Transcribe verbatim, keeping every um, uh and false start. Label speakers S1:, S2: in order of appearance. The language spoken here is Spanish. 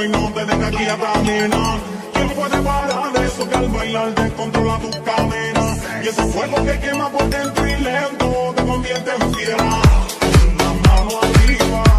S1: y no te dejes aquí a caminar. ¿Quién puede parar eso que al bailar descontrola tus cadenas? Y ese fuego que quema por dentro y lento te convierte en fiera. La mano arriba.